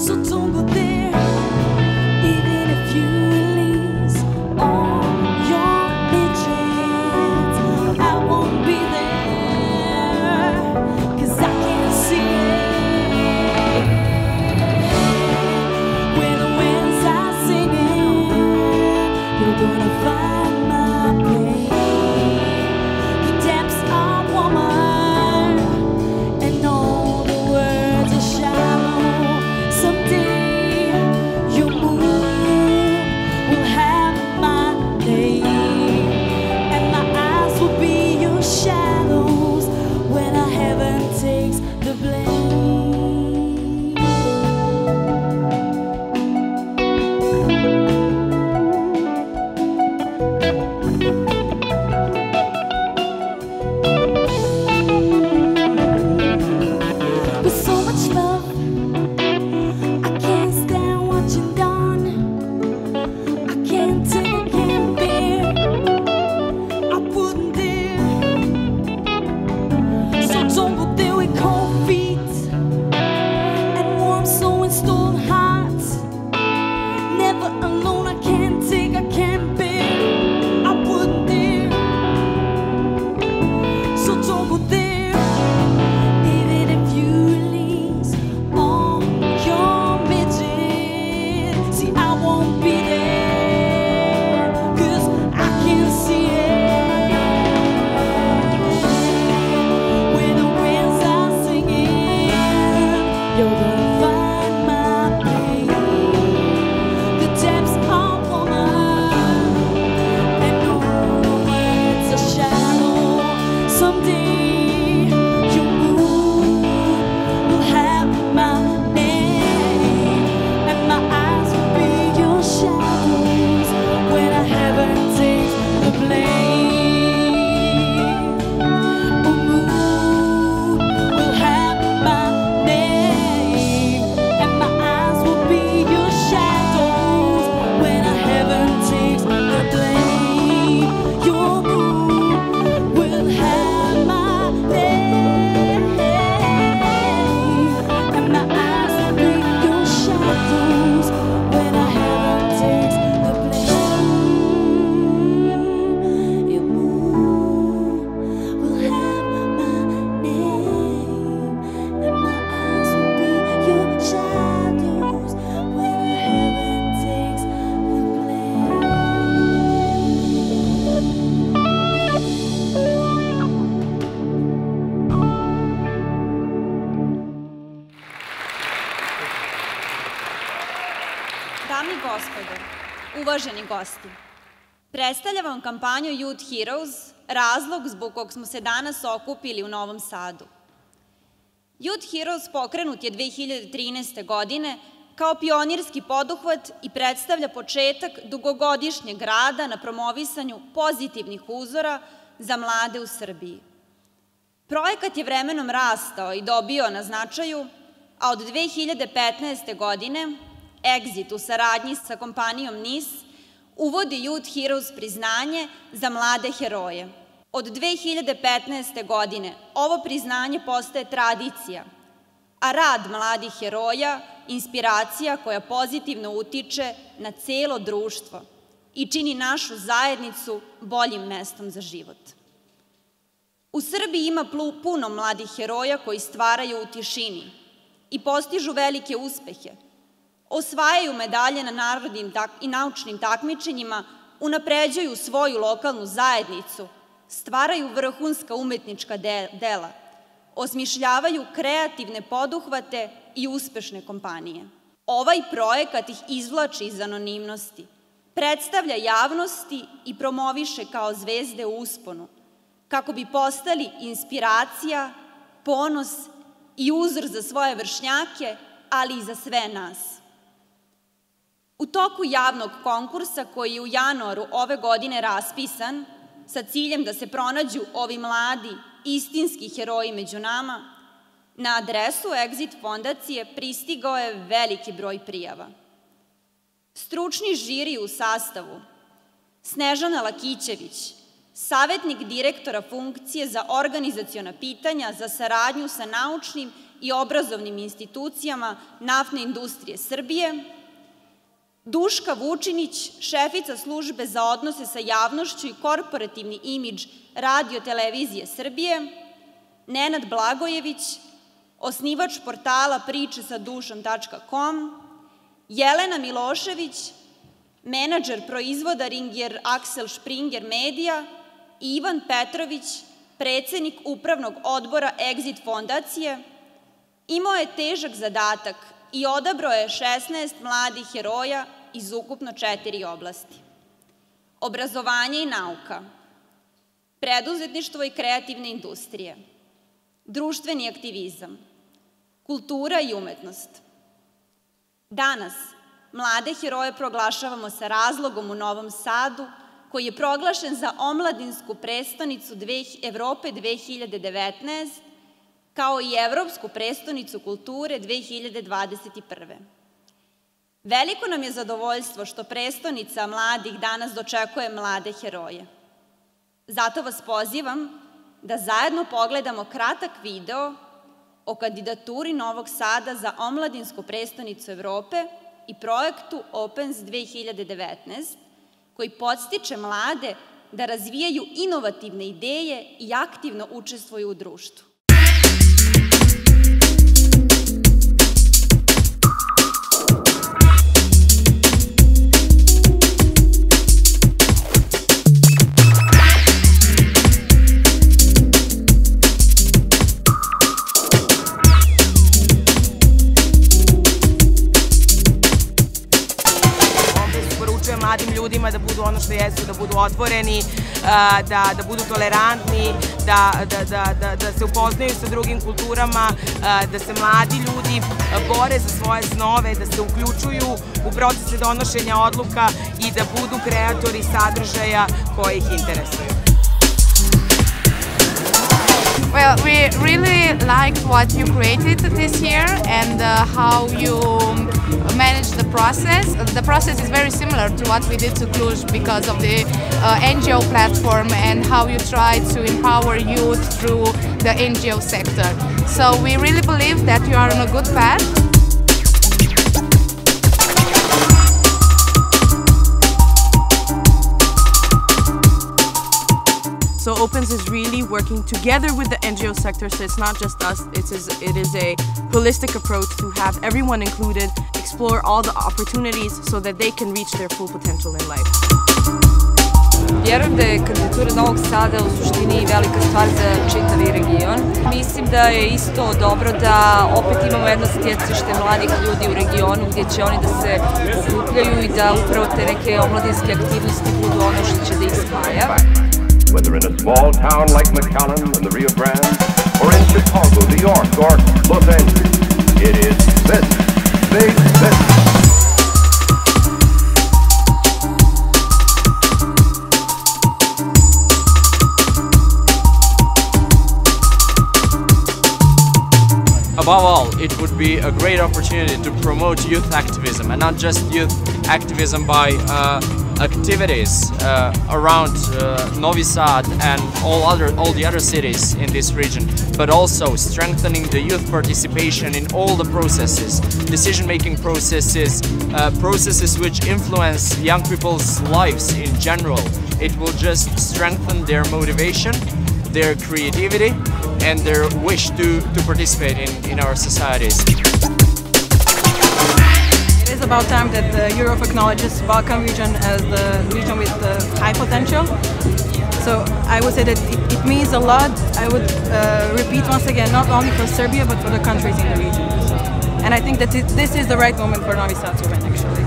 Dame i gospodo, uvaženi gosti, predstavljam vam kampanju Youth Heroes, razlog zbog kog smo se danas okupili u Novom Sadu. Youth Heroes pokrenut je 2013. godine kao pionirski poduhvat i predstavlja početak dugogodišnjeg rada na promovisanju pozitivnih uzora za mlade u Srbiji. Projekat je vremenom rastao i dobio na značaju, a od 2015. godine Exit u saradnji sa kompanijom NIS uvodi Youth Heroes priznanje za mlade heroje. Od 2015. godine ovo priznanje postaje tradicija, a rad mladih heroja inspiracija koja pozitivno utiče na celo društvo i čini našu zajednicu boljim mestom za život. U Srbiji ima puno mladih heroja koji stvaraju u tišini i postižu velike uspehe, osvajaju medalje na narodnim i naučnim takmičenjima, unapređuju svoju lokalnu zajednicu, stvaraju vrhunska umetnička dela, osmišljavaju kreativne poduhvate i uspešne kompanije. Ovaj projekat ih izvlači iz anonimnosti, predstavlja javnosti i promoviše kao zvezde u usponu, kako bi postali inspiracija, ponos i uzor za svoje vršnjake, ali i za sve nas. U toku javnog konkursa koji je u januaru ove godine raspisan sa ciljem da se pronađu ovi mladi, istinski heroji među nama, na adresu Exit fondacije pristigao je veliki broj prijava. Stručni žiri u sastavu: Snežana Lakićević, savetnik direktora funkcije za organizaciona pitanja za saradnju sa naučnim i obrazovnim institucijama Naftne industrije Srbije, Duška Vučinić, šefica službe za odnose sa javnošću i korporativni imidž Radio-televizije Srbije, Nenad Blagojević, osnivač portala pričesadušom.com, Jelena Milošević, menadžer proizvoda Ringier Axel Springer Media i Ivan Petrović, predsednik upravnog odbora Exit fondacije, imao je težak zadatak i odabrao je 16 mladih heroja iz ukupno 4 oblasti. Obrazovanje i nauka, preduzetništvo i kreativne industrije, društveni aktivizam, kultura i umetnost. Danas mlade heroje proglašavamo sa razlogom u Novom Sadu, koji je proglašen za omladinsku prestonicu Evrope 2019, kao i Evropsku prestonicu kulture 2021. Veliko nam je zadovoljstvo što prestonica mladih danas dočekuje mlade heroje. Zato vas pozivam da zajedno pogledamo kratak video o kandidaturi Novog Sada za omladinsku prestonicu Evrope i projektu Opens 2019, koji podstiče mlade da razvijaju inovativne ideje i aktivno učestvuju u društvu. Mladim ljudima da budu ono što jesu, da budu otvoreni, da budu tolerantni, da se upoznaju sa drugim kulturama, da se mladi ljudi bore za svoje snove, da se uključuju u procese donošenja odluka i da budu kreatori sadržaja koji ih interesuju. Well, we really liked what you created this year and how you manage the process. The process is very similar to what we did to Cluj because of the NGO platform and how you try to empower youth through the NGO sector. So we really believe that you are on a good path. So Opens is really working together with the NGO sector, so it's not just us, it is a holistic approach to have everyone included, explore all the opportunities so that they can reach their full potential in life. Vjerujem da je kandidatura Novog Sada u suštini velika stvar za čitavi region. Mislim da je isto dobro da opet imamo jedno stjecište mladih ljudi u regionu gdje će oni da se okupljaju i da upravo te neke omladinske aktivnosti budu ono što će da ih spaja. Whether in a small town like McAllen in the Rio Grande, or in Chicago, New York, or Los Angeles, it is this big business. Above all, it would be a great opportunity to promote youth activism, and not just youth activism by activities around Novi Sad and all the other cities in this region, but also strengthening the youth participation in all the processes, decision-making processes, processes which influence young people's lives in general. It will just strengthen their motivation, their creativity, and their wish to participate in our societies. It is about time that Europe acknowledges the Balkan region as the region with high potential. So I would say that it means a lot. I would repeat once again, not only for Serbia, but for the countries in the region. And I think that this is the right moment for Novi Sad to win, actually.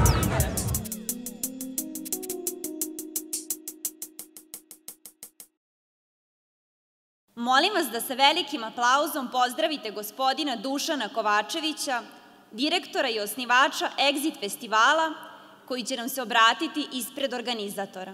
Molim vas da sa velikim aplauzom pozdravite gospodina Dušana Kovačevića, direktora i osnivača Exit festivala, koji će nam se obratiti ispred organizatora.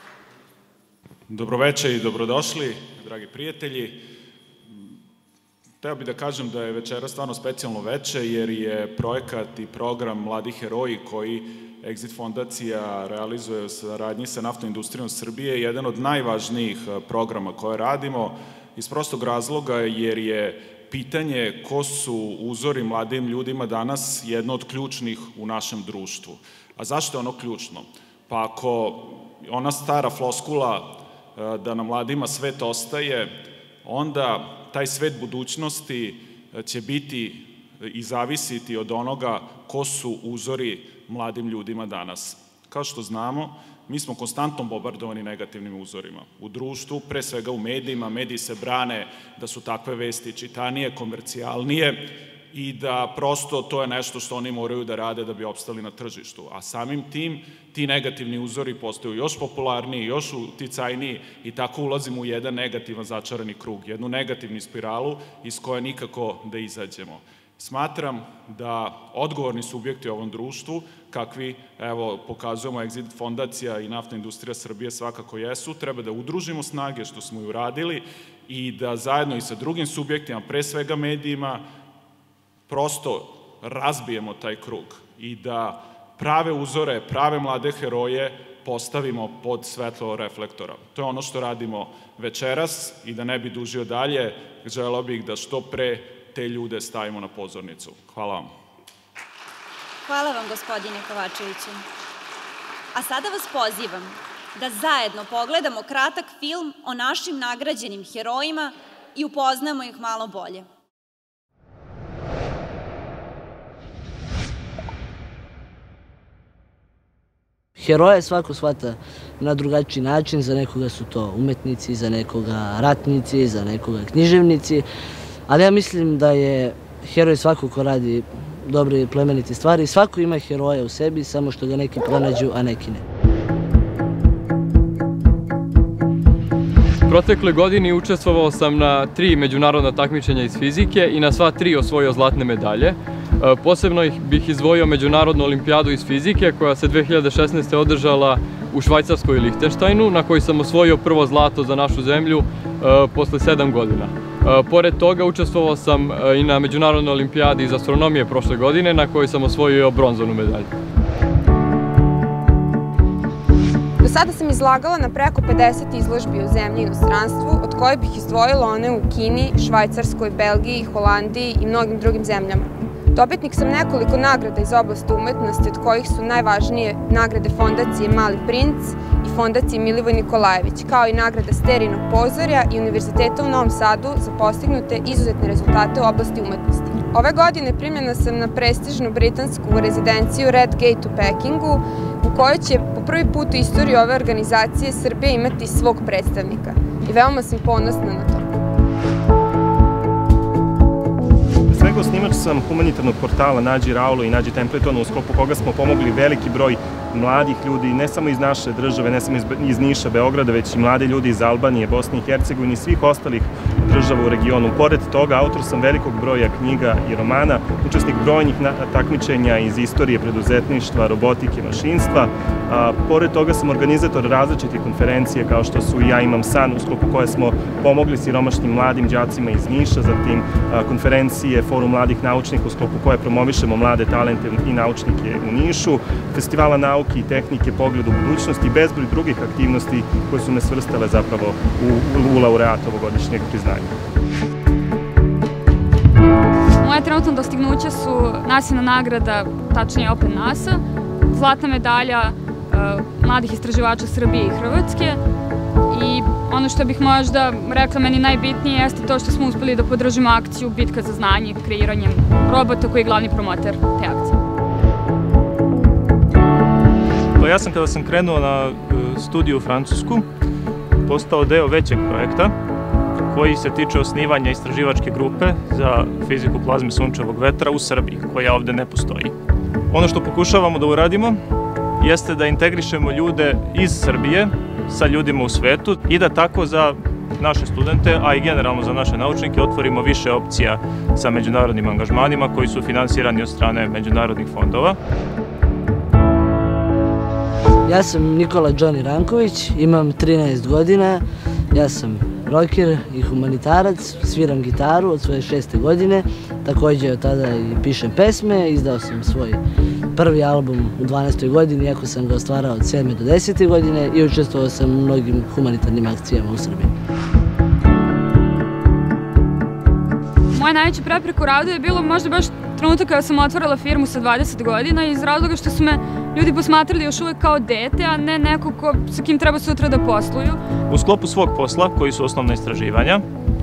Dobroveče i dobrodošli, dragi prijatelji. Hteo bih da kažem da je večera stvarno specijalno veče, jer je projekat i program Mladi heroji koji Exit fondacija realizuje u saradnji sa Naftnom industrijom Srbije jedan od najvažnijih programa koje radimo, iz prostog razloga jer je pitanje ko su uzori mladim ljudima danas jedno od ključnih u našem društvu. A zašto je ono ključno? Pa ako ona stara floskula da na mladima svet ostaje, onda taj svet budućnosti će biti i zavisiti od onoga ko su uzori mladim ljudima danas. Kao što znamo, mi smo konstantno bombardovani negativnim uzorima. U društvu, pre svega u medijima, mediji se brane da su takve vesti čitanije, komercijalnije i da prosto to je nešto što oni moraju da rade da bi opstali na tržištu. A samim tim, ti negativni uzori postaju još popularniji, još uticajniji i tako ulazimo u jedan negativan začarani krug, jednu negativnu spiralu iz koje nikako da izađemo. Smatram da odgovorni subjekti u ovom društvu, kakvi, evo, pokazujemo Exit fondacija i Naftna industrija Srbije svakako jesu, treba da udružimo snage, što smo i uradili, i da zajedno i sa drugim subjektima, pre svega medijima, prosto razbijemo taj krug i da prave uzore, prave mlade heroje postavimo pod svetlo reflektora. To je ono što radimo večeras i da ne bi dužio dalje, želeo bih da što pre te ljude stavimo na pozornicu. Hvala vam. Hvala vam, gospodine Kovačeviću. A sada vas pozivam da zajedno pogledamo kratak film o našim nagrađenim herojima i upoznamo ih malo bolje. Heroje svako shvata na drugačiji način, za nekoga su to umetnici, za nekoga ratnici, za nekoga književnici, ali ja mislim da je heroj svako ko radi dobre i plemenite stvari. Svako ima heroja u sebi, samo što ga neki pronađu, a neki ne. Protekle godine učestvovao sam na 3 međunarodna takmičenja iz fizike i na sva 3 osvojio zlatne medalje. Posebno bih izdvojio Međunarodnu olimpijadu iz fizike koja se 2016. održala u Švajcarskoj i Lihtenštajnu, na kojoj sam osvojio prvo zlato za našu zemlju posle 7 godina. Pored toga učestvovao sam i na Međunarodnoj olimpijadi iz astronomije prošle godine, na kojoj sam osvojio bronzanu medalju. Do sada sam izlagala na preko 50 izložbi u zemlji i inostranstvu, od koje bih izdvojila one u Kini, Švajcarskoj, Belgiji, Holandiji i mnogim drugim zemljama. Dobitnik sam nekoliko nagrada iz oblasti umetnosti, od kojih su najvažnije nagrade fondacije Mali princ i fondacije Milivoj Nikolajević, kao i nagrada Sterinog pozorja i Univerziteta u Novom Sadu za postignute izuzetne rezultate u oblasti umetnosti. Ove godine primljena sam na prestižnu britansku rezidenciju Red Gate u Pekingu, u kojoj će po prvi put u istoriji ove organizacije Srbija imati svog predstavnika. I veoma sam ponosna na to. Snimač sam humanitarnog portala Nađi Raulo i Nađi Templetona, u sklopu koga smo pomogli veliki broj mladih ljudi, ne samo iz naše države, ne samo iz Niša, Beograda, već i mlade ljudi iz Albanije, Bosne i Hercegovine i svih ostalih država u regionu. Pored toga, autor sam velikog broja knjiga i romana, učesnik brojnih takmičenja iz istorije preduzetništva, robotike, mašinstva. Pored toga sam organizator različitih konferencija, kao što su Ja imam san, u sklopu koje smo pomogli siromašnim mladim đacima iz Niša, zatim konferencije Forum mladih naučnika, u sklopu koje promovišemo mlade talente i naučnike u Nišu, festivala nauke i tehnike Pogled u budućnosti i bezbroj drugih aktivnosti koje su me svrstale zapravo u laureat ovogodišnjeg priznanja. Moje trenutno dostignuće su NASA nagrada, tačnije Open NASA, zlatna medalja mladih istraživača Srbije i Hrvatske i ono što bih možda rekla meni najbitnije jeste to što smo uspeli da podržimo akciju Bitka za znanje kreiranjem robota koji je glavni promoter te akcije. Ja sam kada sam krenuo na studiju u Francusku postao deo većeg projekta koji se tiče osnivanja istraživačke grupe za fiziku plazme sunčevog vetra u Srbiji, koja ovde ne postoji. Ono što pokušavamo da uradimo jeste da integrišemo ljude iz Srbije sa ljudima u svetu i da tako za naše studente, a i generalno za naše naučnike otvorimo više opcija sa međunarodnim angažmanima koji su finansirani od strane međunarodnih fondova. Ja sam Nikola Đoni Ranković, imam 13 godina, ja sam rocker i humanitarac, sviram gitaru od svoje 6. godine, također od tada i pišem pesme, izdao sam svoj prvi album u 12. godini, iako sam ga ostvarao od 7. do 10. godine i učestvovao sam u mnogim humanitarnim akcijama u Srbiji. Moja najveća prepreka u radu je bilo možda baš trenutak kada sam otvorila firmu sa 20 godina iz razloga što su me ljudi posmatrali još uvek kao dete, a ne neko sa kim treba sutra da posluju. U sklopu svog posla, koji su osnovna istraživanja,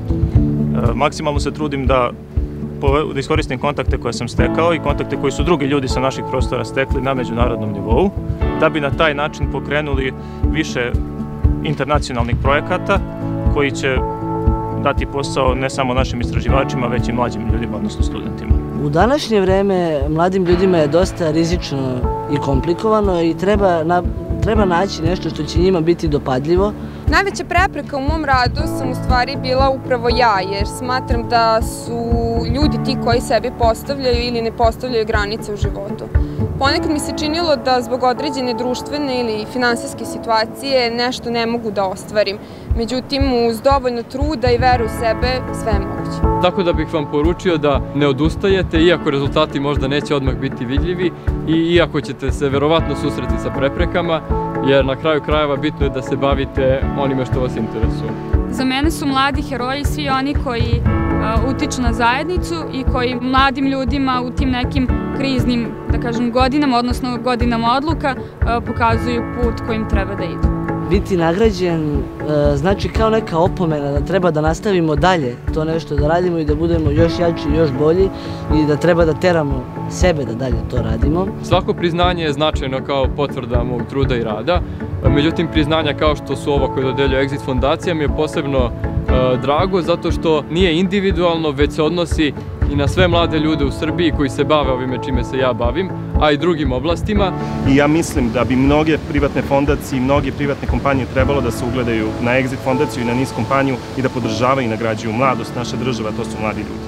maksimalno se trudim da iskoristim kontakte koje sam stekao i kontakte koji su drugi ljudi sa naših prostora stekli na međunarodnom nivou, da bi na taj način pokrenuli više internacionalnih projekata koji će dati posao ne samo našim istraživačima, već i mlađim ljudima, odnosno studentima. U današnje vreme mladim ljudima je dosta rizično i komplikovano i treba naći nešto što će njima biti dopadljivo. Najveća prepreka u mom radu sam u stvari bila upravo ja, jer smatram da su ljudi ti koji sebi postavljaju ili ne postavljaju granice u životu. Ponekad mi se činilo da zbog određene društvene ili finansijske situacije nešto ne mogu da ostvarim. Međutim, uz dovoljno truda i veru u sebe, sve je moguće. Tako da bih vam poručio da ne odustajete, iako rezultati možda neće odmah biti vidljivi i iako ćete se verovatno susreti sa preprekama, jer na kraju krajeva bitno je da se bavite onime što vas interesuje. Za mene su mladi heroji svi oni koji utiču na zajednicu i koji mladim ljudima u tim nekim kriznim, da kažem, godinama, odnosno godinama odluka, pokazuju put kojim treba da idu. Biti nagrađen znači kao neka opomena da treba da nastavimo dalje to nešto da radimo i da budemo još jači, još bolji i da treba da teramo sebe da dalje to radimo. Svako priznanje je značajno kao potvrda mog truda i rada, međutim priznanja kao što su ovo koje dodeljuje Exit fondacija mi je posebno drago zato što nije individualno, već se odnosi i na sve mlade ljude u Srbiji koji se bave ovime čime se ja bavim, a i drugim oblastima. I ja mislim da bi mnoge privatne fondacije i mnoge privatne kompanije trebalo da se ugledaju na Exit fondaciju i na NIS kompaniju i da podržavaju i nagrađuju mladost naše države, a to su mladi ljudi.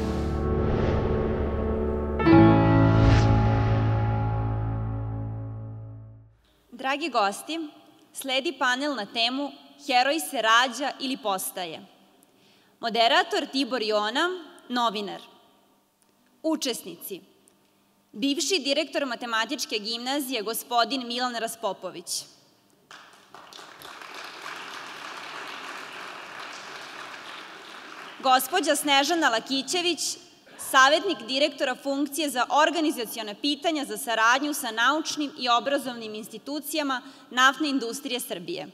Dragi gosti, sledi panel na temu Heroj se rađa ili postaje. Moderator Tibor Jona, novinar. Učesnici. Bivši direktor Matematičke gimnazije, gospodin Milan Raspopović. Gospođa Snežana Lakićević, savjetnik direktora funkcije za organizacione pitanja za saradnju sa naučnim i obrazovnim institucijama Naftne industrije Srbije.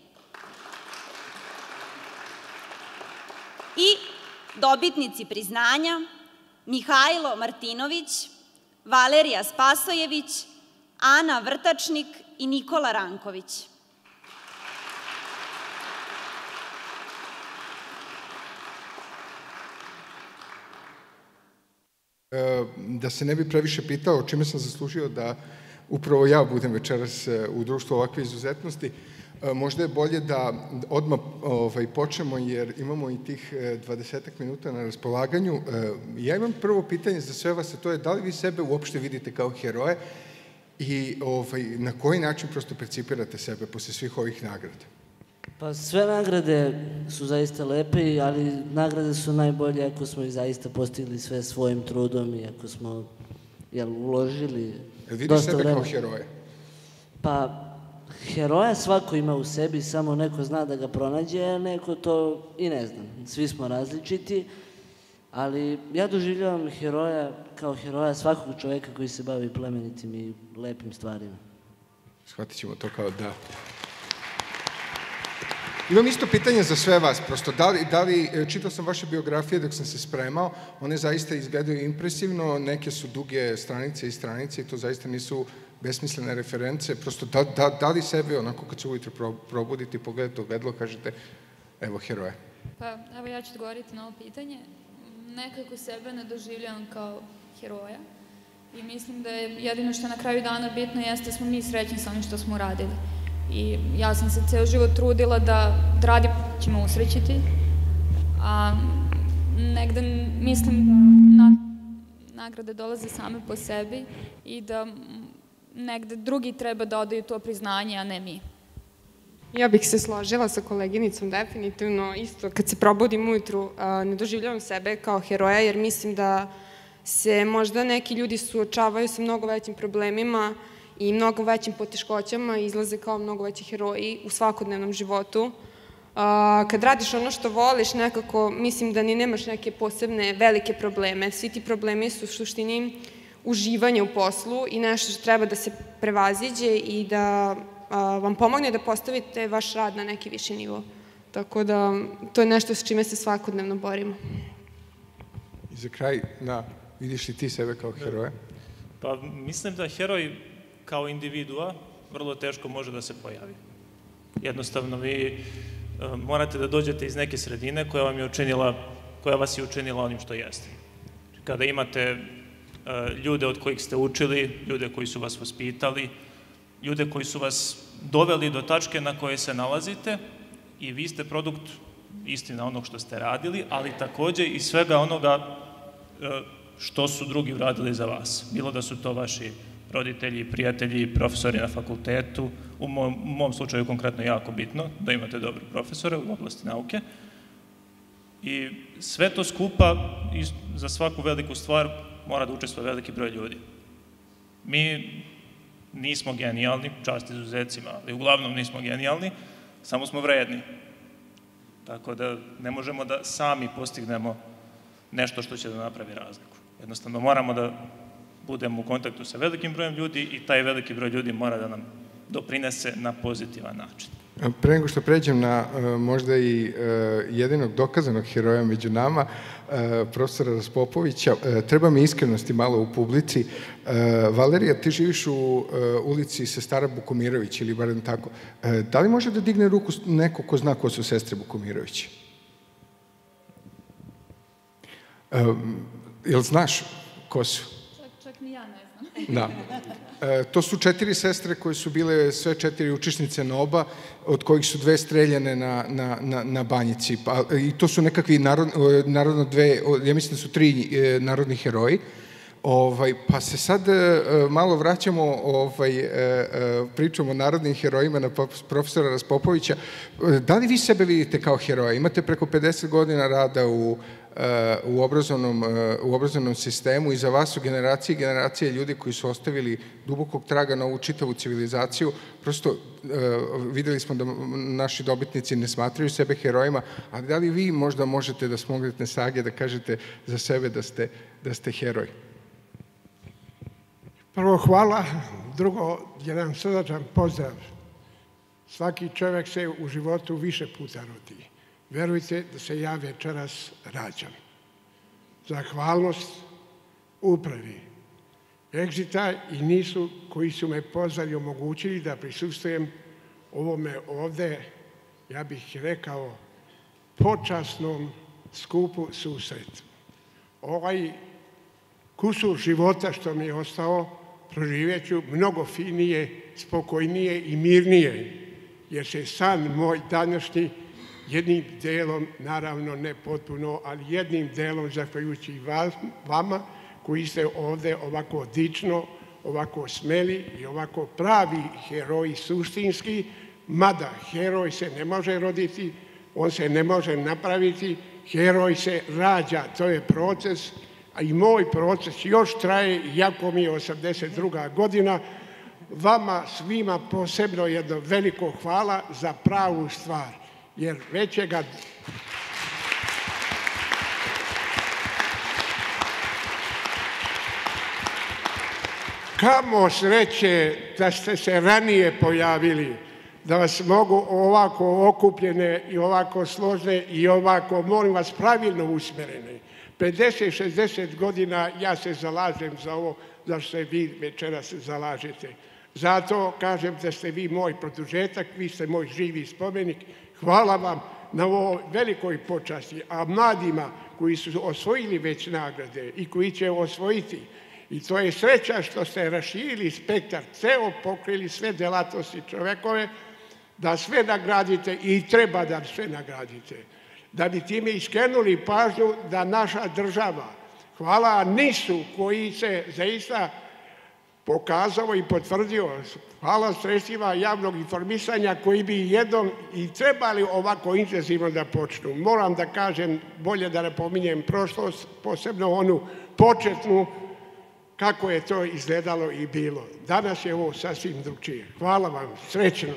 I dobitnici priznanja Mihajlo Martinović, Valerija Spasojević, Ana Vrtačnik i Nikola Ranković. Da se ne bi previše pitao čime sam zaslužio da upravo ja budem večeras u društvu ovakve izuzetnosti, možda je bolje da odmah počnemo jer imamo i tih 20 minuta na raspolaganju. Ja imam prvo pitanje za sve vas, a to je da li vi sebe uopšte vidite kao heroje i na koji način prosto percipirate sebe posle svih ovih nagrada? Pa sve nagrade su zaista lepe, ali nagrade su najbolje ako smo ih zaista postigli sve svojim trudom i ako smo uložili dosta vremena. Vidiš sebe kao heroje? Pa heroja svako ima u sebi, samo neko zna da ga pronađe, a neko to i ne zna. Svi smo različiti, ali ja doživljavam heroja kao heroja svakog čoveka koji se bavi plemenitim i lepim stvarima. Shvatit ćemo to kao da. Imam isto pitanje za sve vas, prosto, čitao sam vaše biografije dok sam se spremao, one zaista izgledaju impresivno, neke su duge stranice i stranice i to zaista nisu besmislene reference, prosto da li sebe, onako kad se ujutro probudite i pogledate u ogledalo, kažete, evo, heroje? Pa, evo ja ću odgovoriti na ovo pitanje. Nekako sebe ne doživljavam kao heroja i mislim da je jedino što na kraju dana bitno jeste da smo mi srećni sa onim što smo uradili. I ja sam se ceo život trudila da radim ćemo usrećiti, a negde mislim da nagrade dolaze same po sebi i da negde drugi treba da odaju to priznanje, a ne mi. Ja bih se složila sa koleginicom definitivno. Isto, kad se probudim ujutru, ne doživljavam sebe kao heroja, jer mislim da se možda neki ljudi suočavaju sa mnogo većim problemima i mnogo većim poteškoćama i izlaze kao mnogo veći heroji u svakodnevnom životu. Kad radiš ono što voliš, nekako mislim da ni nemaš neke posebne velike probleme. Svi ti problemi su u suštini uživanje u poslu i nešto što treba da se prevaziđe i da vam pomogne da postavite vaš rad na neki viši nivo. Tako da, to je nešto s čime se svakodnevno borimo. I za kraj, vidiš li ti sebe kao heroja? Pa mislim da heroj kao individua vrlo teško može da se pojavi. Jednostavno, vi morate da dođete iz neke sredine koja vas je učinila onim što jeste. Kada imate ljude od kojih ste učili, ljude koji su vas vaspitali, ljude koji su vas doveli do tačke na koje se nalazite i vi ste produkt istina onog što ste radili, ali takođe i svega onoga što su drugi uradili za vas. Bilo da su to vaši roditelji, prijatelji, profesori na fakultetu, u mom slučaju konkretno jako bitno da imate dobre profesore u oblasti nauke. I sve to skupa, za svaku veliku stvar, mora da učestvuje veliki broj ljudi. Mi nismo genijalni, čast izuzecima, ali uglavnom nismo genijalni, samo smo vredni. Tako da ne možemo da sami postignemo nešto što će da napravi razliku. Jednostavno moramo da budemo u kontaktu sa velikim brojem ljudi i taj veliki broj ljudi mora da nam doprinese na pozitivan način. Pre nego što pređem na možda i jedinog dokazanog heroja među nama, profesora Raspopovića, treba mi iskrenosti malo u publici. Valerija, ti živiš u ulici Sestara Bukomirović, ili barem tako. Da li može da digne ruku neko ko zna ko su sestre Bukomirović? Jel znaš ko su? Čak ni ja ne znam. Da. To su 4 sestre koje su bile sve 4 učesnice NOB-a, od kojih su 2 streljane na Banjici. I to su nekakvi narodno 2, ja mislim da su 3 narodni heroji. Pa se sad malo vraćamo, pričamo o narodnim herojima na profesora Raspopovića. Da li vi sebe vidite kao heroja? Imate preko 50 godina rada u obrazovnom sistemu i za vas su generacije i generacije ljudi koji su ostavili dubokog traga na ovu čitavu civilizaciju. Prosto videli smo da naši dobitnici ne smatraju sebe herojima, ali da li vi možda možete da smognete snage da kažete za sebe da ste heroj? Prvo hvala, drugo jedan srdačan pozdrav. Svaki čovjek se u životu više puta rodi. Verujte da se ja večeras rađam. Zahvalnost upravi Exita i NIS-u koji su me pozvali i omogućili da prisustvujem ovome ovde, ja bih rekao, počasnom skupu susretu. Ovaj kusur života što mi je ostao proživjet ću mnogo finije, spokojnije i mirnije, jer se san moj današnji jednim delom, naravno ne potpuno, ali jednim delom zahvaljujući vama koji ste ovde ovako dično, ovako smeli i ovako pravi heroji suštinski, mada heroj se ne može roditi, on se ne može napraviti, heroj se rađa, to je proces, a i moj proces još traje, iako mi je 82. godina. Vama svima posebno jedno veliko hvala za pravu stvar, jer većega... Kamo sreće da ste se ranije pojavili, da vas mogu ovako okupljene i ovako složne i ovako, molim vas, pravilno usmerene. 50-60 godina ja se zalažem za ovo, za što se vi večeras zalažete. Zato kažem da ste vi moj produžetak, vi ste moj živi spomenik. Hvala vam na ovoj velikoj počasti, a mladima koji su osvojili već nagrade i koji će osvojiti, i to je sreća što ste raširili spektar, ceo pokrili sve delatnosti čovekove, da sve nagradite i treba da sve nagradite. Da bi time iskrenuli pažnju da naša država, hvala NIS-u koji se zaista pokazao i potvrdio, hvala sredstvima javnog informisanja koji bi jednom i trebali ovako intenzivno da počnu. Moram da kažem, bolje da ne pominjem prošlost, posebno onu početnu, kako je to izgledalo i bilo. Danas je ovo sasvim drugčije. Hvala vam, srećno.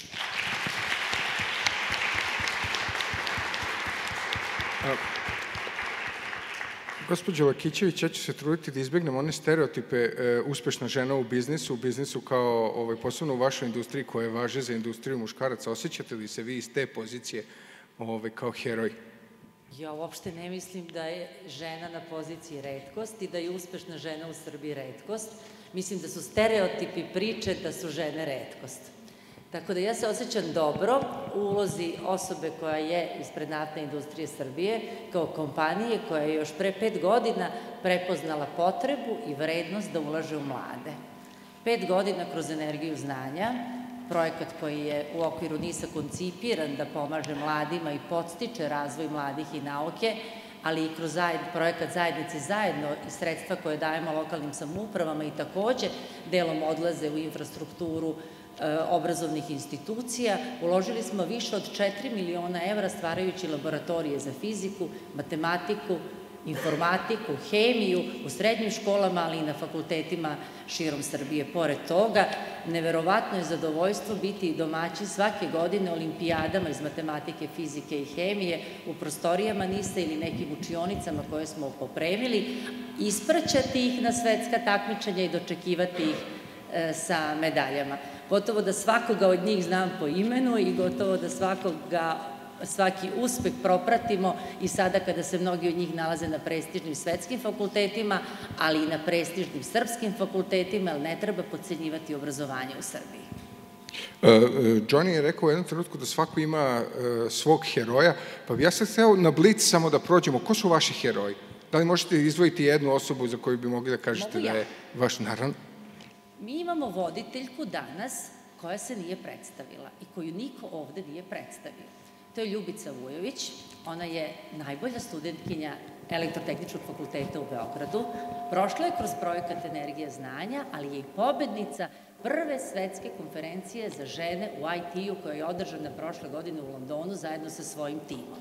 Gospođo Lakićević, ja ću se truditi da izbjegnem one stereotipe uspešna žena u biznisu kao posebno u vašoj industriji koja važe za industriju muškaraca. Osjećate li se vi iz te pozicije kao heroj? Ja uopšte ne mislim da je žena na poziciji retkost i da je uspešna žena u Srbiji retkost. Mislim da su stereotipi priče da su žene retkost. Tako da ja se osjećam dobro u ulozi osobe koja je ispred Naftne industrije Srbije, kao kompanije koja je još pre 5 godina prepoznala potrebu i vrednost da ulaže u mlade. 5 godina kroz energiju znanja, projekat koji je u okviru NIS-a koncipiran da pomaže mladima i podstiče razvoj mladih i nauke, ali i kroz projekat Zajednici zajedno i sredstva koje dajemo lokalnim samoupravama i takođe delom odlaze u infrastrukturu obrazovnih institucija. Uložili smo više od 4 miliona evra stvarajući laboratorije za fiziku, matematiku, informatiku, hemiju u srednjim školama, ali i na fakultetima širom Srbije. Pored toga, neverovatno je zadovoljstvo biti i domaćin svake godine olimpijadama iz matematike, fizike i hemije u prostorijama NIS-a ili nekim učionicama koje smo popremili, ispraćati ih na svetska takmičenja i dočekivati ih sa medaljama. Gotovo da svakoga od njih znam po imenu i gotovo da svaki uspeh propratimo i sada kada se mnogi od njih nalaze na prestižnim svetskim fakultetima, ali i na prestižnim srpskim fakultetima, jer ne treba podcenjivati obrazovanje u Srbiji. Johnny je rekao u jednom trenutku da svako ima svog heroja, pa bi ja sad hteo na blic samo da prođemo. Ko su vaši heroji? Da li možete izdvojiti jednu osobu za koju bi mogli da kažete da je vaš, naravno? Mi imamo voditeljku danas koja se nije predstavila i koju niko ovde nije predstavio. To je Ljubica Vujović. Ona je najbolja studentkinja Elektrotehničkog fakulteta u Beogradu. Prošla je kroz projekat Energija znanja, ali je i pobednica prve svetske konferencije za žene u IT-u koja je održana prošle godine u Londonu zajedno sa svojim timom.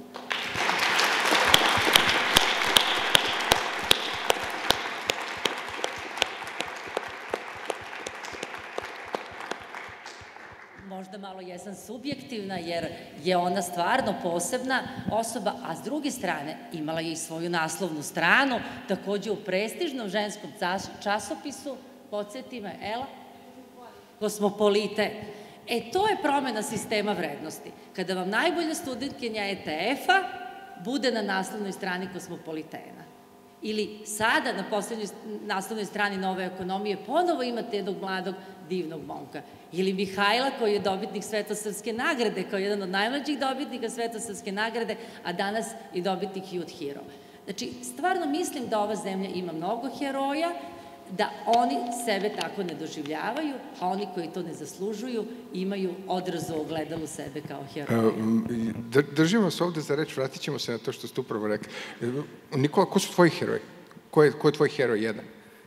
Možda malo jesam subjektivna jer je ona stvarno posebna osoba, a s druge strane imala je i svoju naslovnu stranu, takođe u prestižnom ženskom časopisu, podsjeti me, Ela? Kosmopolite. To je promena sistema vrednosti. Kada vam najbolja studentkinja ETF-a bude na naslovnoj strani Kosmopolitena. Ili sada na poslednjoj naslovnoj strani Nove ekonomije ponovo imate jednog mladog divnog momka. Ili Mihajla koji je dobitnik Svetosrpske nagrade, kao jedan od najmlađih dobitnika Svetosrpske nagrade, a danas i dobitnik Youth Hero. Znači, stvarno mislim da ova zemlja ima mnogo heroja, da oni sebe tako ne doživljavaju, a oni koji to ne zaslužuju imaju odrazu ogledalu sebe kao heroja. Držimo se ovde za reč, vratit ćemo se na to što ste upravo rekli. Nikola, ko su tvoji heroji? Ko je tvoj heroj jedan?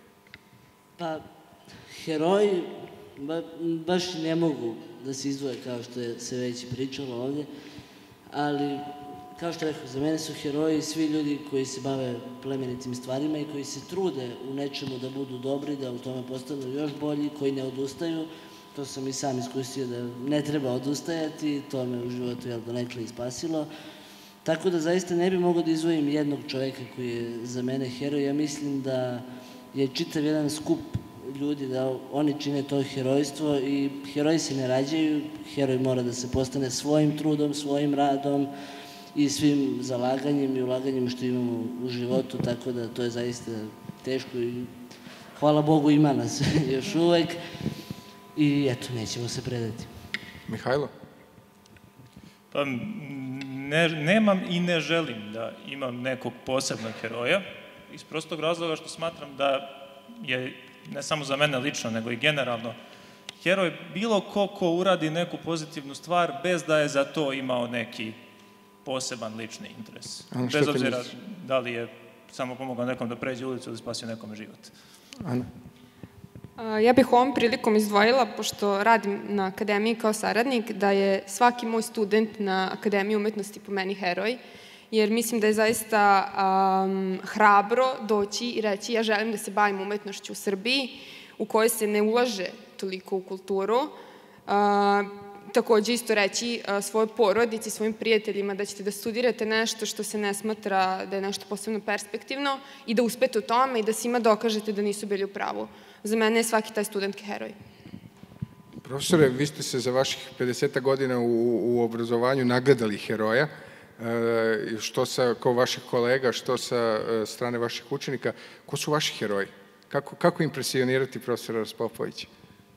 Pa, heroji baš ne mogu da se izdvoje kao što je se već pričalo ovde, ali kao što rekao, za mene su heroji svi ljudi koji se bave plemenitim stvarima i koji se trude u nečemu da budu dobri, da u tome postanu još bolji, koji ne odustaju. To sam i sam iskusio da ne treba odustajati, to me u životu donekle i spasilo. Tako da zaista ne bi mogao da izdvojim jednog čoveka koji je za mene heroj. Ja mislim da je čitav jedan skup ljudi, da oni čine to herojstvo i heroji se ne rađaju, heroj mora da se postane svojim trudom, svojim radom i svim zalaganjem i ulaganjem što imamo u životu, tako da to je zaista teško i hvala Bogu ima nas još uvek i eto, nećemo se predati. Mihajlo? Pa, nemam i ne želim da imam nekog posebnog heroja, iz prostog razloga što smatram da je, ne samo za mene lično, nego i generalno, heroj bilo ko uradi neku pozitivnu stvar bez da je za to imao neki poseban lični interes. Bez obzira da li je samo pomogao nekom da pređe ulicu ili spasio nekome život. Ana? Ja bih ovom prilikom izdvojila, pošto radim na akademiji kao saradnik, da je svaki moj student na Akademiji umetnosti po meni heroj, jer mislim da je zaista hrabro doći i reći ja želim da se bavim umetnošću u Srbiji, u kojoj se ne ulaže toliko u kulturu. Takođe isto reći svojoj porodici, svojim prijateljima da ćete da studirate nešto što se ne smatra da je nešto posebno perspektivno i da uspete u tome i da svima dokažete da nisu bili u pravu. Za mene je svaki taj student heroj. Profesore, vi ste se za vaših 50 godina u obrazovanju nagledali heroja, što kao vaših kolega, što sa strane vaših učenika. Ko su vaši heroji? Kako impresionirati profesora Raspopovića?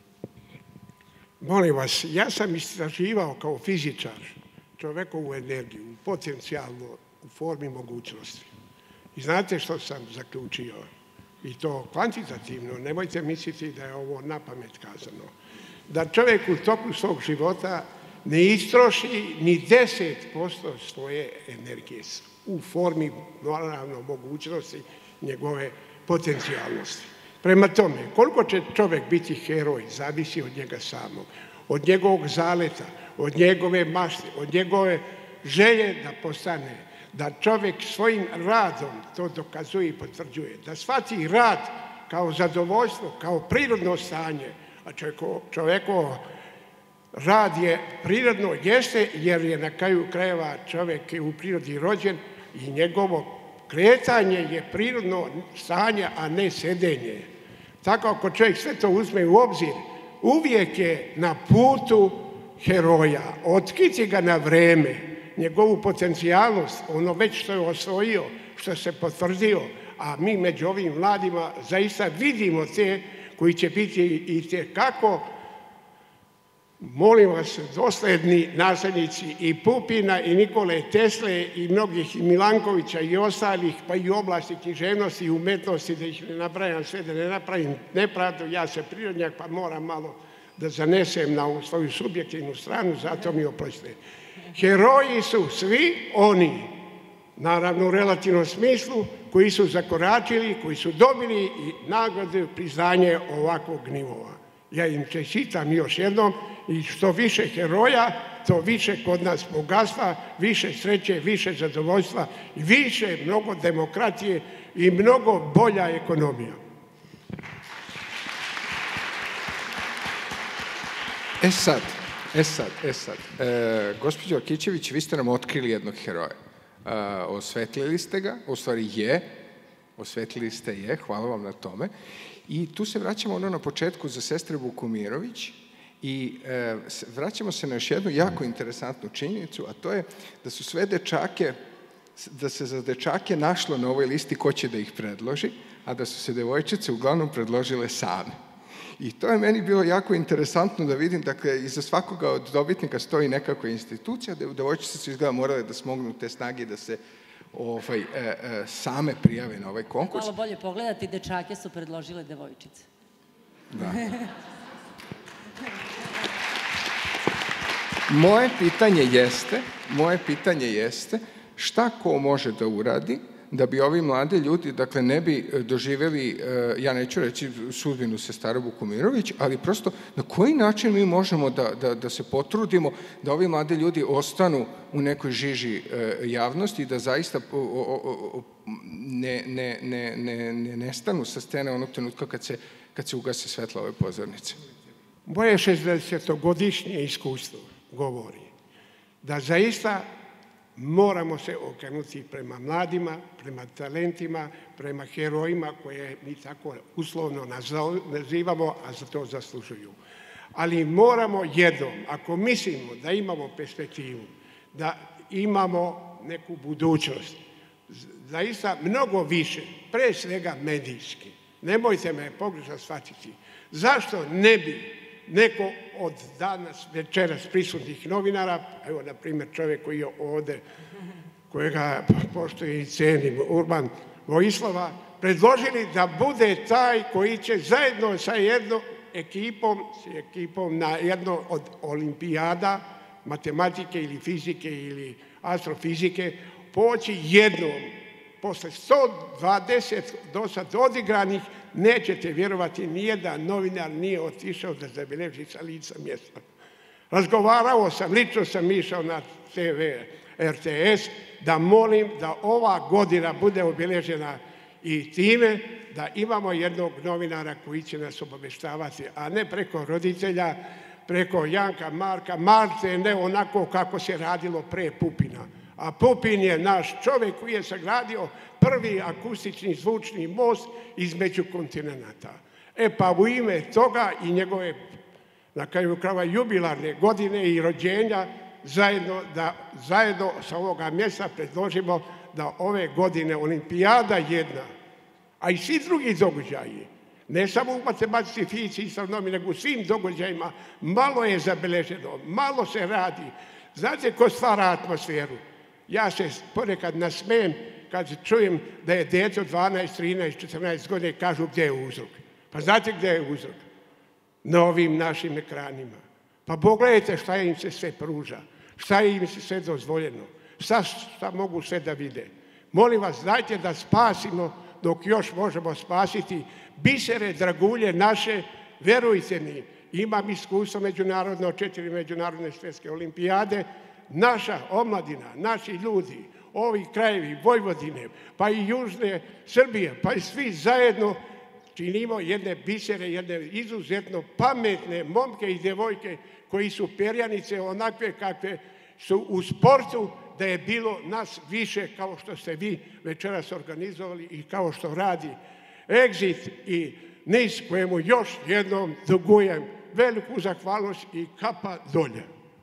Molim vas, ja sam istraživao kao fizičar čovekovu energiju, potencijalno u formi mogućnosti. I znate što sam zaključio? I to kvantitativno, nemojte misliti da je ovo na pamet kazano. Da čovjek u toku svog života ne istroši ni 10% svoje energije u formi, naravno, mogućnosti njegove potencijalnosti. Prema tome, koliko će čovjek biti heroj, zavisi od njega samog, od njegovog zaleta, od njegove mašte, od njegove želje da postane, da čovjek svojim radom to dokazuje i potvrđuje, da shvati rad kao zadovoljstvo, kao prirodno stanje, a čovjekovo rad je prirodno, jeste, jer je na kraju krajeva čovjek u prirodi rođen i njegovo kretanje je prirodno stanje, a ne sedenje. Tako ako čovjek sve to uzme u obzir, uvijek je na putu heroja. Otkriti ga na vreme, njegovu potencijalnost, ono već što je osvojio, što se potvrdio, a mi među ovim mladima zaista vidimo te koji će biti i tekako, molim vas, dosledni naslednici i Pupina i Nikole Tesle i mnogih i Milankovića i ostalih, pa i u oblasti književnosti i umetnosti, da ih ne nabrajam sve, da ne napravim nepravdu, ja sam prirodnjak pa moram malo da zanesem na svoju subjektivnu stranu, zato mi oprostite. Heroji su svi oni, naravno u relativnom smislu, koji su zakoračili, koji su dobili i nagrade, priznanje ovakvog nivoa. Ja im čestitam još jednom i što više heroja, to više kod nas bogatstva, više sreće, više zadovoljstva, više mnogo demokratije i mnogo bolja ekonomija. Gospođo Akićević, vi ste nam otkrili jednog heroja. Osvetlili ste ga, u stvari osvetlili ste je, hvala vam na tome. I tu se vraćamo na početku za sestre Vukomirović i vraćamo se na još jednu jako interesantnu činjenicu, a to je da su sve dečake, da se za dečake našlo na ovoj listi ko će da ih predloži, a da su se devojčice uglavnom predložile same. I to je meni bilo jako interesantno da vidim, dakle, iza svakoga od dobitnika stoji nekakva institucija, da devojčice su izgleda morale da smognu te snage da se same prijave na ovaj konkurs. Malo bolje pogledati, dečake su predložile devojčice. Da. Moje pitanje jeste šta ko može da uradi da bi ovi mladi ljudi, dakle, ne bi doživjeli, ja neću reći sudbinu sestara Vukomirović, ali prosto na koji način mi možemo da se potrudimo da ovi mladi ljudi ostanu u nekoj žiži javnosti i da zaista ne nestanu sa scene onog trenutka kad se ugase svetla ove pozornice. Moje 60-godišnje iskustvo govori da zaista moramo se okrenuti prema mladima, prema talentima, prema herojima koje mi tako uslovno nazivamo, a za to zaslužuju. Ali moramo jednom, ako mislimo da imamo perspektivu, da imamo neku budućnost, zaista mnogo više, pre svega medijski, nemojte me pogrešno shvatiti, zašto ne bi neko od danas, večeras prisutnih novinara, evo, na primjer, čovjek koji je ovde, kojega poštujem i cenim, Urban Vojislava, predložili da bude taj koji će zajedno sa jednom ekipom na jedno od olimpijada, matematike ili fizike ili astrofizike, poći jednom posle 120 do sad odigranih, nećete vjerovati, nijedan novinar nije otišao da zabeleži sa lica mjesta. Razgovarao sam, lično sam išao na TV RTS, da molim da ova godina bude obilježena i time da imamo jednog novinara koji će nas obaveštavati, a ne preko roditelja, preko Janka, Marka, Marte, ne onako kako se radilo pre Pupina. A Pupin je naš čovjek koji je sagradio prvi akustični zvučni most između kontinenta. E pa u ime toga i njegove, na kraju krajeva, jubilarne godine i rođenja, zajedno sa ovoga mjesta predložimo da ove godine olimpijada jedna, a i svi drugi događaji, ne samo u matematici, fizici i astronomiji, nego u svim događajima, malo je zabeleženo, malo se radi. Znate ko stvara atmosferu? Ja se ponekad nasmejem kad čujem da je dete od 12, 13, 14 godina i kažu gdje je uzrok. Pa znate gdje je uzrok? Na ovim našim ekranima. Pa pogledajte šta im se sve pruža, šta im se sve dozvoljeno, šta mogu sve da vide. Molim vas, dajte da spasimo dok još možemo spasiti bisere, dragulje naše, verujte mi, imam iskustvo međunarodno, 4 međunarodne svjetske olimpijade, naša omladina, naši ljudi, ovi krajevi Vojvodine, pa i južne Srbije, pa i svi zajedno činimo jedne bisere, jedne izuzetno pametne momke i djevojke koji su perjanice onakve kakve su u sportu, da je bilo nas više kao što ste vi večeras organizovali i kao što radi Exit i NIS, kojemu još jednom dugujem veliku zahvalnost i kapa dolje.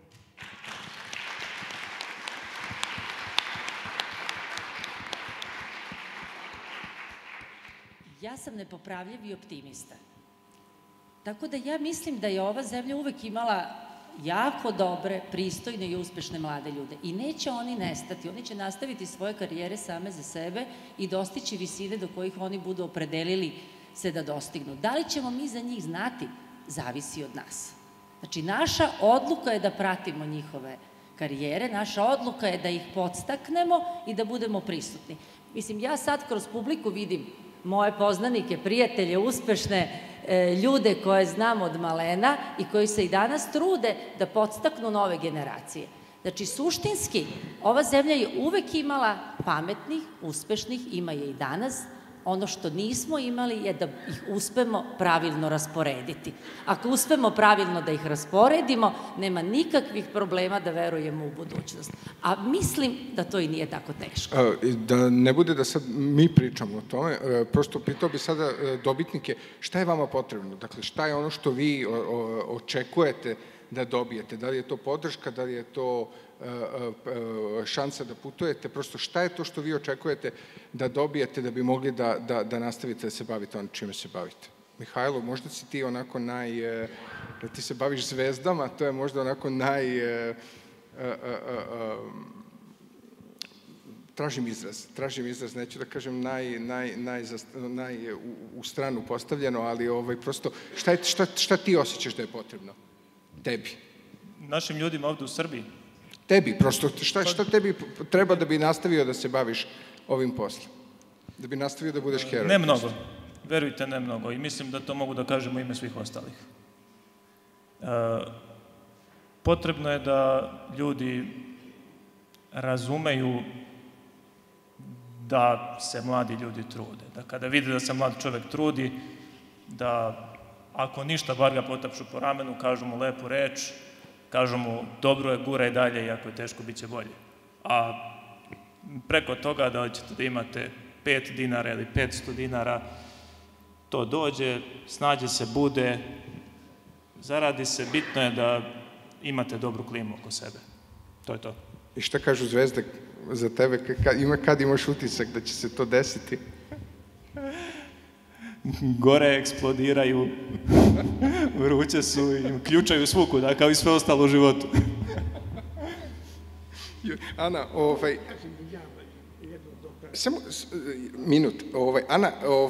Ja sam nepopravljivi optimista. Tako da ja mislim da je ova zemlja uvek imala jako dobre, pristojne i uspešne mlade ljude. I neće oni nestati, oni će nastaviti svoje karijere same za sebe i dostići visine do kojih oni budu opredelili se da dostignu. Da li ćemo mi za njih znati? Zavisi od nas. Znači, naša odluka je da pratimo njihove karijere, naša odluka je da ih podstaknemo i da budemo prisutni. Mislim, ja sad kroz publiku vidim moje poznanike, prijatelje, uspešne ljude koje znam od malena i koji se i danas trude da podstaknu nove generacije. Znači, suštinski, ova zemlja je uvek imala pametnih, uspešnih, ima je i danas. Ono što nismo imali je da ih uspemo pravilno rasporediti. Ako uspemo pravilno da ih rasporedimo, nema nikakvih problema da verujemo u budućnost. A mislim da to i nije tako teško. Da ne bude da sad mi pričamo o tome, prosto pitao bi sada dobitnike šta je vama potrebno? Dakle, šta je ono što vi očekujete da dobijete? Da li je to podrška, da li je to šansa da putujete? Prosto šta je to što vi očekujete da dobijete da bi mogli da nastavite da se bavite ono čime se bavite? Mihajlo, možda si ti onako da ti se baviš zvezdama, to je možda onako tražim izraz, neću da kažem u stranu postavljeno, ali prosto šta ti osjećaš da je potrebno tebi? Našim ljudima ovde u Srbiji? Tebi, prosto, šta tebi treba da bi nastavio da se baviš ovim poslom? Da bi nastavio da budeš heroj? Ne mnogo, verujte, ne mnogo, i mislim da to mogu da kažem u ime svih ostalih. Potrebno je da ljudi razumeju da se mladi ljudi trude, da kada vide da se mlad čovek trudi, da ako ništa, bar ga potapšu po ramenu, kažu mu lepu reč, kažu mu dobro je, guraj dalje, iako je teško, bit će bolje. A preko toga da ćete da imate 5 dinara ili 500 dinara, to dođe, snađe se, bude, zaradi se, bitno je da imate dobru klimu oko sebe. To je to. I šta kažu zvezde za tebe? Kad imaš utisak da će se to desiti? Gore eksplodiraju, vruće su i ključaju svuku, da, kao i sve ostalo u životu. Ana, samo minut. Ana,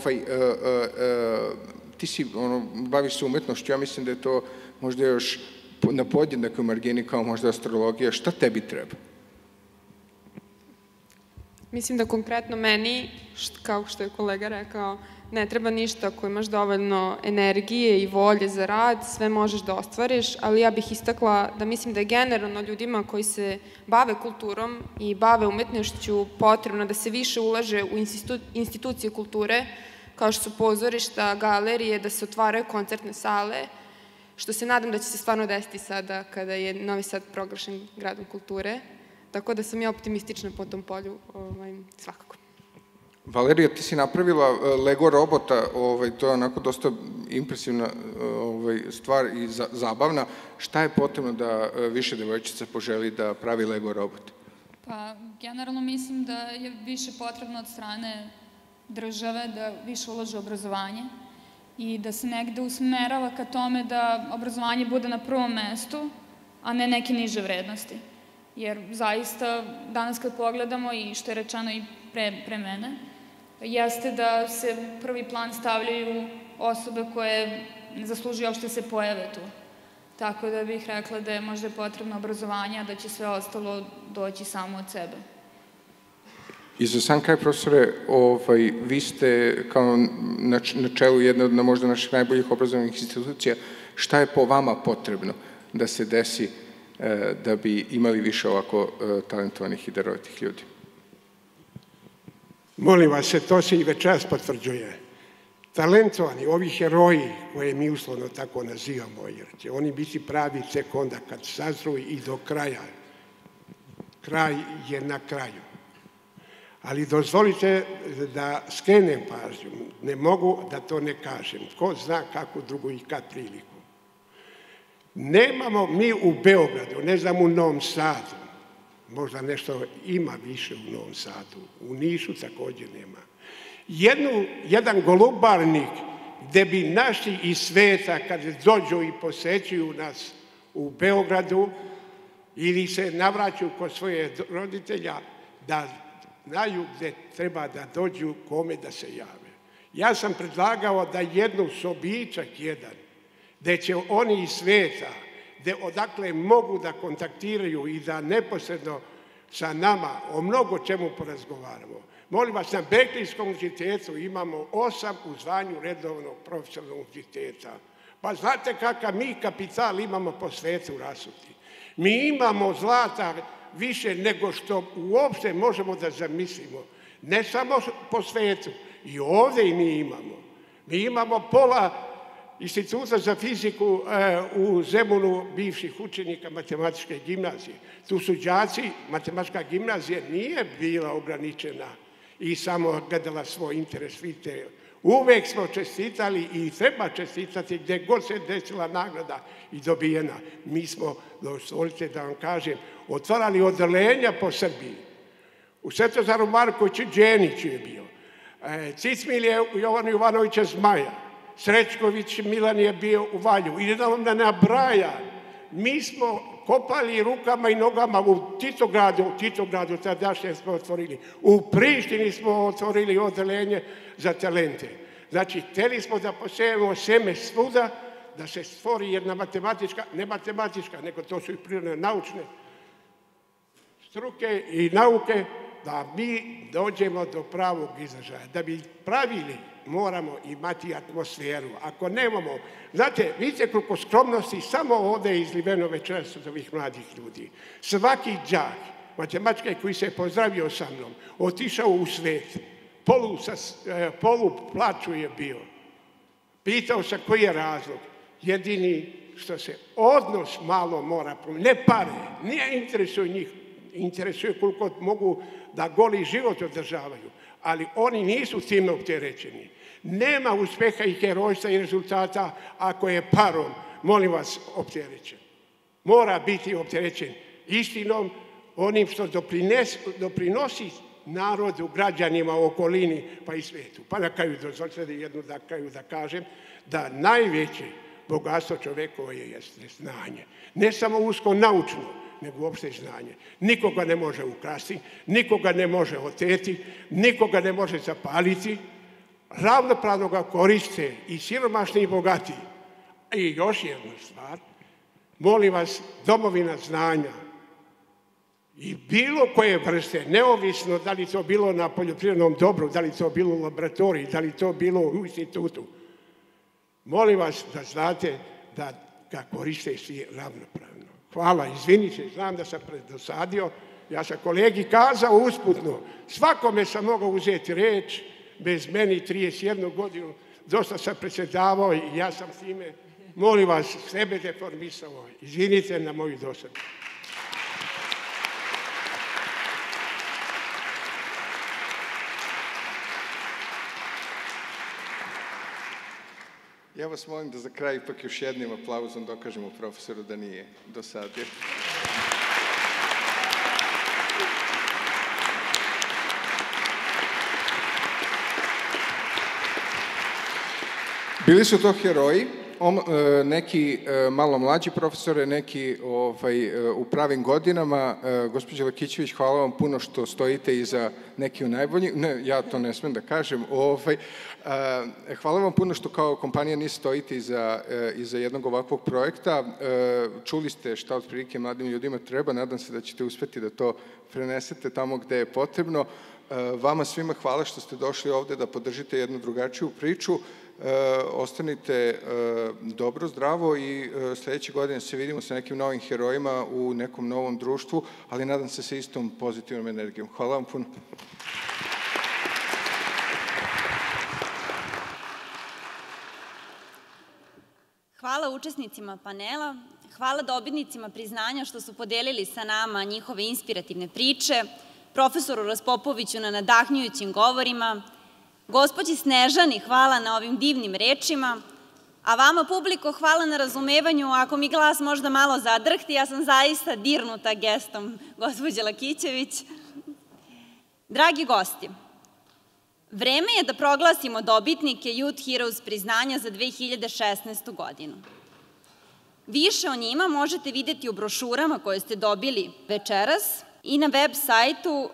ti si, baviš se umetnošću, ja mislim da je to možda još na podjednakoj margini kao možda astrologija. Šta tebi treba? Mislim da konkretno meni, kao što je kolega rekao, ne treba ništa ako imaš dovoljno energije i volje za rad, sve možeš da ostvariš, ali ja bih istakla da mislim da je generalno ljudima koji se bave kulturom i bave umetnošću potrebno da se više ulaže u institucije kulture, kao što su pozorišta, galerije, da se otvaraju koncertne sale, što se nadam da će se stvarno desiti sada kada je Novi Sad proglašen gradom kulture. Tako da sam ja optimistična po tom polju, svakako. Valerija, ti si napravila Lego robota, to je onako dosta impresivna stvar i zabavna. Šta je potrebno da više devojčica poželi da pravi Lego robot? Pa, generalno mislim da je više potrebno od strane države da više ulaže u obrazovanje i da se negde usmerava ka tome da obrazovanje bude na prvom mestu, a ne neke niže vrednosti. Jer zaista danas kad pogledamo i što je rečeno i pre mene, jeste da se prvi plan stavljaju osobe koje ne zaslužuju uopšte se pojave tu. Tako da bih rekla da je možda potrebno obrazovanje, a da će sve ostalo doći samo od sebe. I za sam kraj, profesore, vi ste kao na čelu jedne od možda naših najboljih obrazovnih institucija. Šta je po vama potrebno da se desi da bi imali više ovako talentovanih i darovitih ljudi? Molim vas, to se i večeras potvrđuje. Talentovani, ovi heroji koje mi uslovno tako nazivamo, jer će oni biti pravi tek onda kad sazru i do kraja. Kraj je na kraju. Ali dozvolite da skrenem pažnju. Ne mogu da to ne kažem. Ko zna kako drugu i kad priliku. Nemamo mi u Beogradu, ne znam u Novom Sadu, možda nešto ima više u Novom Sadu, u Nišu također nema. Jedan golubarnik gde bi naši iz sveta kad dođu i posećuju nas u Beogradu ili se navraćaju kod svoje roditelja da znaju gde treba da dođu, kome da se jave. Ja sam predlagao da jednu sobičak jedan, gde će oni iz sveta, odakle mogu da kontaktiraju i da neposredno sa nama o mnogo čemu porazgovaramo. Molim vas, na Berklijskom univerzitetu imamo 8 u zvanju redovnog profesionalnog univerziteta. Pa znate kakav mi kapital imamo po svetu rasuti. Mi imamo zlata više nego što uopšte možemo da zamislimo. Ne samo po svetu, i ovde i mi imamo. Mi imamo pola Instituta za fiziku u Zemunu bivših učenika matematičke gimnazije. Tu su đaci, matematička gimnazija nije bila ograničena i samo gledala svoj interes. Vidite, uvek smo čestitali i treba čestitati gde god se desila nagrada i dobijena. Mi smo, dozvolite da vam kažem, otvarali odeljenja po Srbiji. U Svetozaru Markoviću Đeniću je bio. Cicmilje Jovana Jovanovića Zmaja. Srećković Milan je bio u Valju. I da vam da nabraja, mi smo kopali rukama i nogama u Titogradu tadašnje smo otvorili. U Prištini smo otvorili odeljenje za talente. Znači, hteli smo da posejemo seme svuda, da se stvori jedna matematička, ne matematička, nego to su i prirodne naučne struke i nauke, da mi dođemo do pravog izražaja. Da bi pravili, moramo imati atmosferu. Ako nemamo, znate, vidite koliko skromnosti samo ovde je izliveno večeras od ovih mladih ljudi. Svaki đak matematike koji se je pozdravio sa mnom, otišao u svet, polu plaču je bio. Pitao sam koji je razlog. Jedini što se odnos malo mora promijeniti. Ne pare, nije interesuje njih, interesuje koliko mogu da goli život održavaju, ali oni nisu tim opterećeni. Nema uspeha i herojstva i rezultata ako je parom, molim vas, opterećen. Mora biti opterećen istinom, onim što doprinosi narodu, građanima, okolini, pa i svetu. Pa na kraju, dozvolite jednu na kraju da kažem, da najveće bogatstvo čovekovo je znanje. Ne samo usko naučno, nego uopšte znanje. Nikoga ne može ukrasti, nikoga ne može oteti, nikoga ne može zapaliti, ravnopravno ga koriste i siromašni i bogati. I još jedna stvar, molim vas, domovina znanja i bilo koje vrste, neovisno da li to bilo na poljoprivrednom dobru, da li to bilo u laboratoriji, da li to bilo u institutu. Molim vas da znate da ga koriste svi ravnopravno. Hvala, izvinite, znam da sam predosadio. Ja sam kolegi kazao usputno, svakome sam mogao uzeti reč, bez meni 31 godinu, dosta sam predsjedavao i ja sam s time, molim vas, sebe deformisao. Izvinite na moju dosadu. Ja vas molim da za kraj ipak još jednim aplauzom dokažemo profesoru da nije dosadio. Bili su to heroji, neki malo mlađi profesore, neki u pravim godinama. Gospođo Lakićević, hvala vam puno što stojite iza neki u najbolji. Ne, ja to ne smem da kažem. Hvala vam puno što kao kompanija NIS stojite iza jednog ovakvog projekta. Čuli ste šta otprilike mladim ljudima treba, nadam se da ćete uspeti da to prenesete tamo gde je potrebno. Vama svima hvala što ste došli ovde da podržite jednu drugačiju priču. Ostanite dobro, zdravo i sledeće godine se vidimo sa nekim novim herojima u nekom novom društvu, ali nadam se sa istom pozitivnom energijom. Hvala vam puno. Hvala učesnicima panela, hvala dobitnicima priznanja što su podelili sa nama njihove inspirativne priče, profesoru Raspopoviću na nadahnjujućim govorima, gospođi Snežani hvala na ovim divnim rečima, a vama publiko hvala na razumevanju, ako mi glas možda malo zadrhti, ja sam zaista dirnuta gestom gospođe Lakićević. Dragi gosti, vreme je da proglasimo dobitnike Youth Heroes priznanja za 2016. godinu. Više o njima možete videti u brošurama koje ste dobili večeras i na web sajtu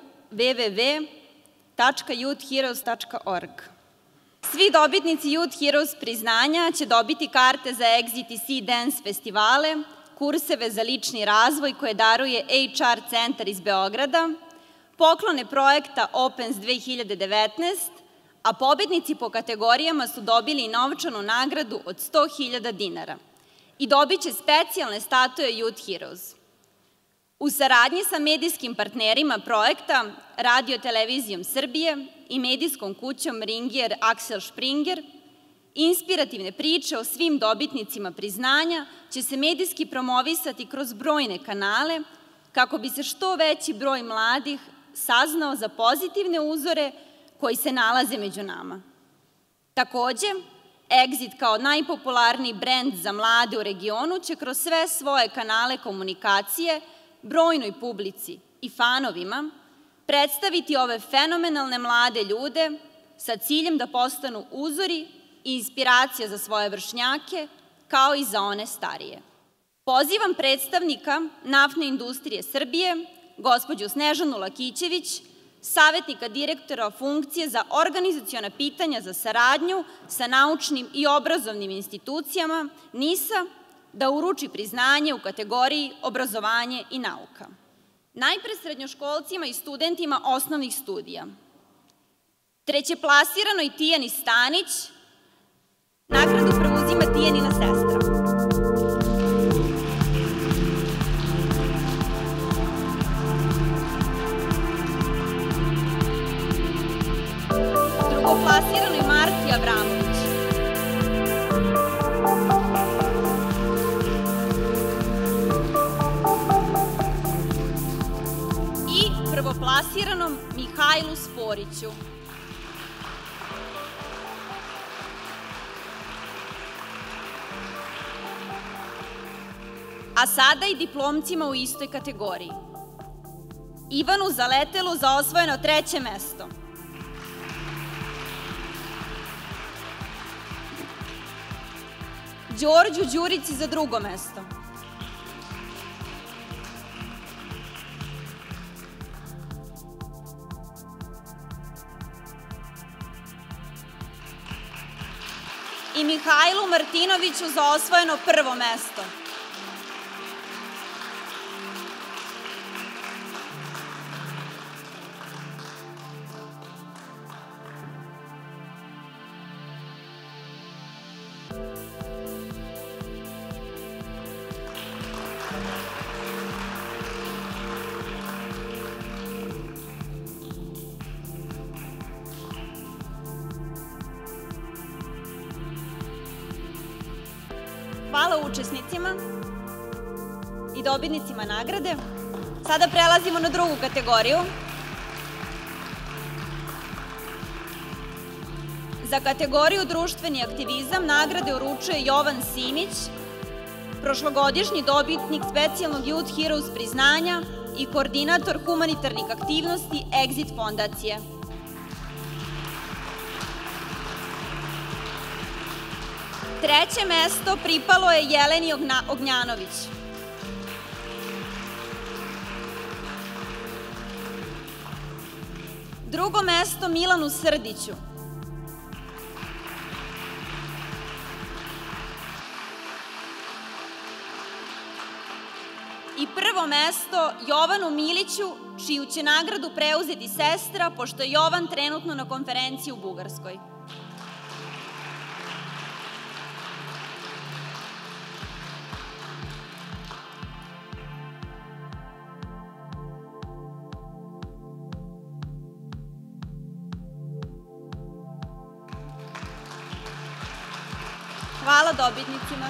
www.youthheroes.org. Svi dobitnici Youth Heroes priznanja će dobiti karte za Exit i Sea Dance festivale, kurseve za lični razvoj koje daruje HR centar iz Beograda, poklone projekta Opens 2019, a pobednici po kategorijama su dobili novčanu nagradu od 100.000 dinara i dobit će specijalne statue Youth Heroes. U saradnji sa medijskim partnerima projekta, Radio-televizijom Srbije i medijskom kućom Ringier Axel Springer, inspirativne priče o svim dobitnicima priznanja će se medijski promovisati kroz brojne kanale kako bi se što veći broj mladih saznao za pozitivne uzore koji se nalaze među nama. Takođe, Exit kao najpopularniji brend za mlade u regionu će kroz sve svoje kanale komunikacije brojnoj publici i fanovima predstaviti ove fenomenalne mlade ljude sa ciljem da postanu uzori i inspiracija za svoje vršnjake, kao i za one starije. Pozivam predstavnika Naftne industrije Srbije, gospođu Snežanu Lakićević, savetnika direktora funkcije za organizaciona pitanja za saradnju sa naučnim i obrazovnim institucijama NIS-a, da uruči priznanje u kategoriji obrazovanje i nauka. Najpre srednjoškolcima i studentima osnovnih studija. Trećeplasiranoj Tijani Stanić, nagradu preuzima Tijanina sestra. Drugoplasiranoj Marti Avramović. Prvoplasiranom Mihajlu Sporiću. A sada i diplomcima u istoj kategoriji. Ivanu Zaletelu za osvojeno 3. mesto. Đorđu Đurici za 2. mesto. I Mihajlu Martinoviću za osvojeno 1. mesto. Hvala učesnicima i dobitnicima nagrade. Sada prelazimo na drugu kategoriju. Za kategoriju društveni aktivizam nagrade uručuje Jovan Simić, prošlogodišnji dobitnik specijalnog Youth Heroes priznanja i koordinator humanitarnih aktivnosti Exit fondacije. Treće mesto pripalo je Jeleni Ognjanović. Drugo mesto Milanu Srdiću. I prvo mesto Jovanu Miliću, čiju će nagradu preuzeti sestra, pošto je Jovan trenutno na konferenciji u Bugarskoj. Hvala dobitnicima.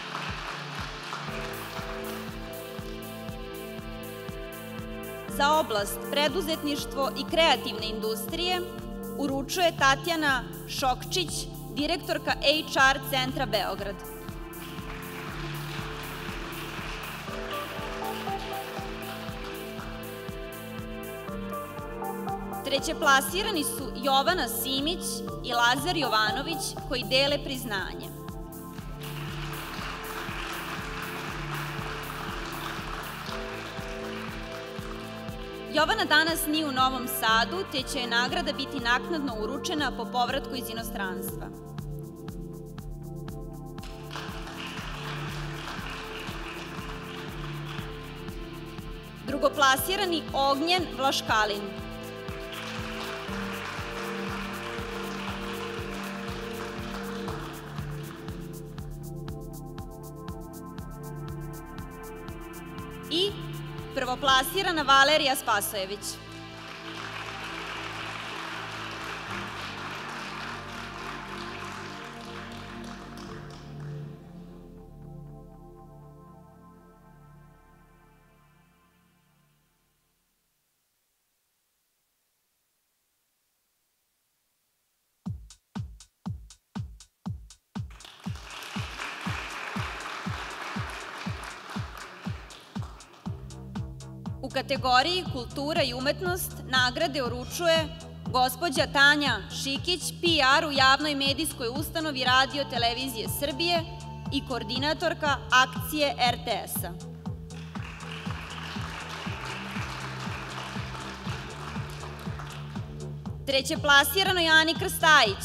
Za oblast preduzetništvo i kreativne industrije uručuje Tatjana Šokčić, direktorka HR Centra Beograd. Trećeplasirani su Jovana Simić i Lazar Jovanović, koji dele priznanje. Jovana danas nije u Novom Sadu, te će nagrada biti naknadno uručena po povratku iz inostranstva. Drugoplasirani Ognjen Vlaškalin. I prvoplasirana Valerija Spasojević. U kategoriji Kultura i umetnost nagrade uručuje gospođa Tanja Šikić, PR u javnoj medijskoj ustanovi Radio Televizije Srbije i koordinatorka akcije RTS-a. Trećeplasiranoj Ani Krstajić.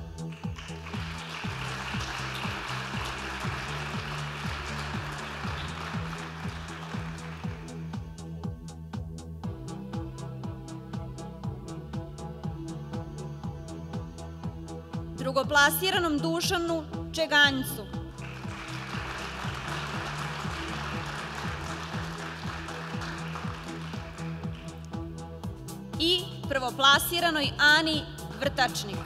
Drugoplasiranom Dušanu Čeganjcu. I prvoplasiranoj Ani Vrtačnik.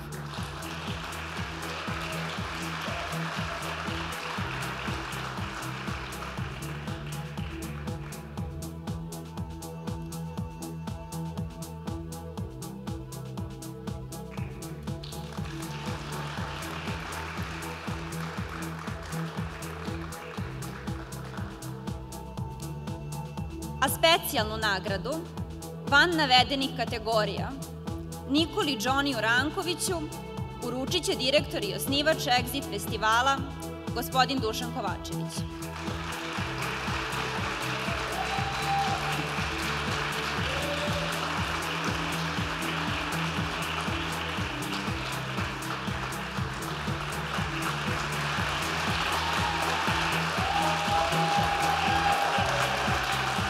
A specijalnu nagradu, van navedenih kategorija, Nikoli Džoniju Rankoviću uručit će direktor i osnivač Exit festivala, gospodin Dušan Kovačević.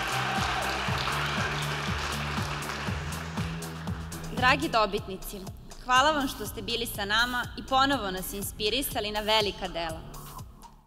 Dragi dobitnici, Hvala vam što ste bili sa nama i ponovo nas inspirisali na velika dela.